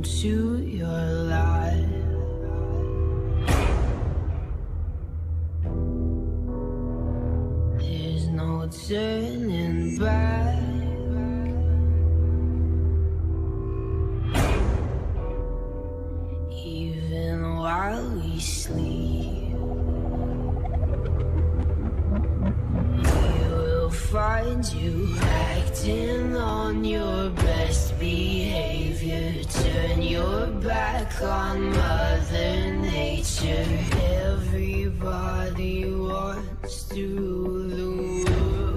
to your life. There's no turning back. Even while we sleep, we will find you acting on your best behavior. Turn your back on Mother Nature. Everybody wants to rule the world.